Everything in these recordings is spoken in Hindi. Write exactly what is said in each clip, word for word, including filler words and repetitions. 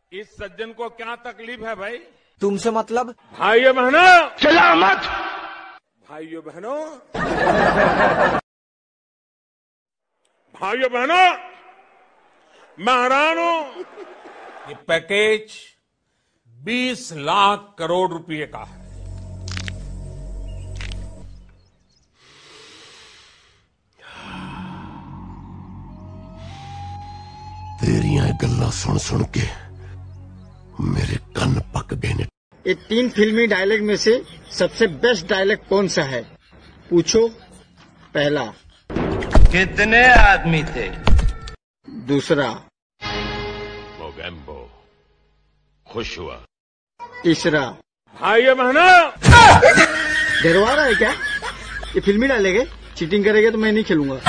इस सज्जन को क्या तकलीफ है भाई? तुमसे मतलब? भाइयों बहनों, चला मत। भाइयों बहनों, भाइयों बहनों, मैं हैरान हूं। ये पैकेज बीस लाख करोड़ रुपए का है। तेरियां गल्लां सुन सुन के मेरे कान पक गए ने। ये तीन फिल्मी डायलॉग में से सबसे बेस्ट डायलॉग कौन सा है? पूछो। पहला, कितने आदमी थे? दूसरा, मोगेम्बो खुश हुआ। तीसरा, भाइयों बहनों, डरवा रहा है क्या? ये फिल्मी डायलॉग है, चीटिंग करेगा तो मैं नहीं खेलूंगा।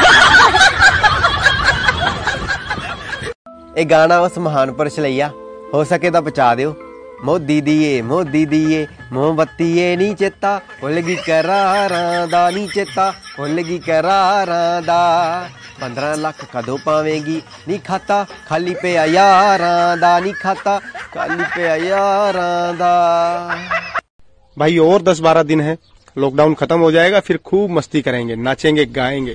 ਇਹ ਗਾਣਾ ਉਸ ਮਹਾਨ ਪੁਰਸ਼ ਲਈ ਆ, ਹੋ ਸਕੇ ਤਾਂ ਪਹੁੰਚਾ ਦਿਓ। ਮੋਦੀ ਦੀਏ ਮੋਦੀ ਦੀਏ ਮੋਮਬੱਤੀਏ ਨੀ ਚੇਤਾ, ਭੁੱਲ ਗਈ ਕਰਾਰਾਂ ਦਾ ਨੀ ਚੇਤਾ, ਭੁੱਲ ਗਈ ਕਰਾਰਾਂ ਦਾ। पंद्रह ਲੱਖ ਕਦੋਂ ਪਾਵੇਂਗੀ ਨੀ ਖਾਤਾ, ਖਾਲੀ ਪਿਆ ਯਾਰਾਂ ਦਾ ਨੀ ਖਾਤਾ, ਖਾਲੀ ਪਿਆ ਯਾਰਾਂ ਦਾ। भाई और दस बारह दिन है, लॉकडाउन खत्म हो जाएगा, फिर खूब मस्ती करेंगे, नाचेंगे गाएंगे।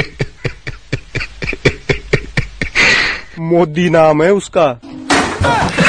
मोदी नाम है उसका।